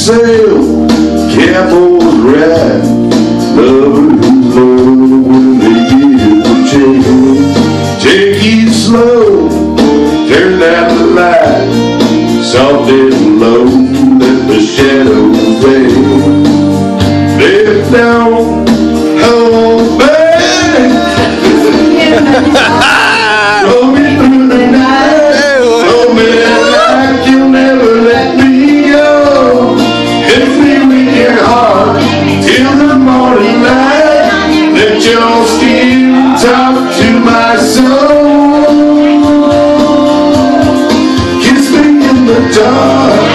sail, cowboys ride, lovers love when they give a chance. Take it slow, turn out the light, soft and low, let the shadows fade. Baby, don't hold back. Roll me through the night, roll me like you'll never let me go. Hit me with your heart till the morning light. Let your skin talk to my soul. Kiss me in the dark.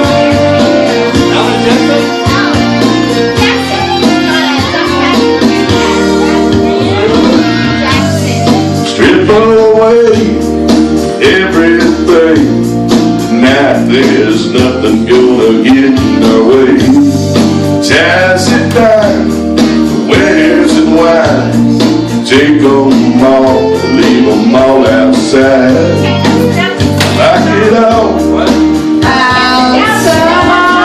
Strip away everything. Tonight there's nothing gonna get in our way. Ties it down, winners and wine. Take them all, leave them all outside. Lock it all outside.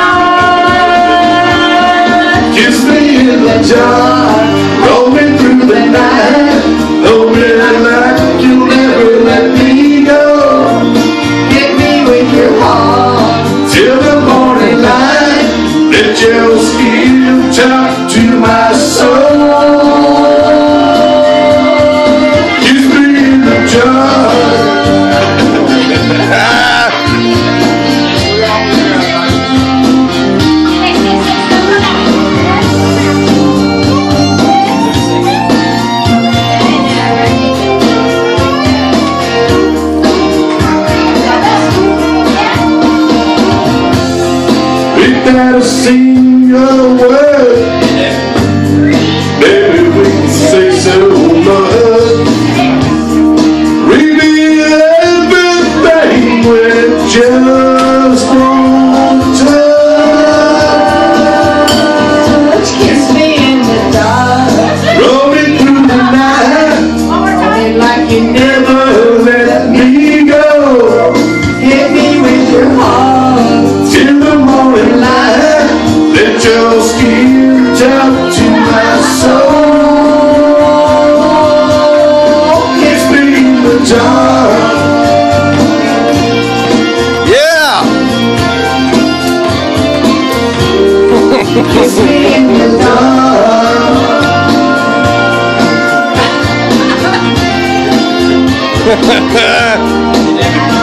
Kiss me in the dark, roll me through the night. Hold me like you'll never let me go. Hit me with your heart till the morning light. Let your skin talk to my soul. Kiss me in the dark. Not a single word, baby, we can say so much. Reveal everything with just one touch. Kiss me in the dark, Roll me through the night, like you never let me go. hit me with your heart. Till the morning light, let your skin talk to my soul. Kiss me in the dark. Yeah! Kiss me in the dark.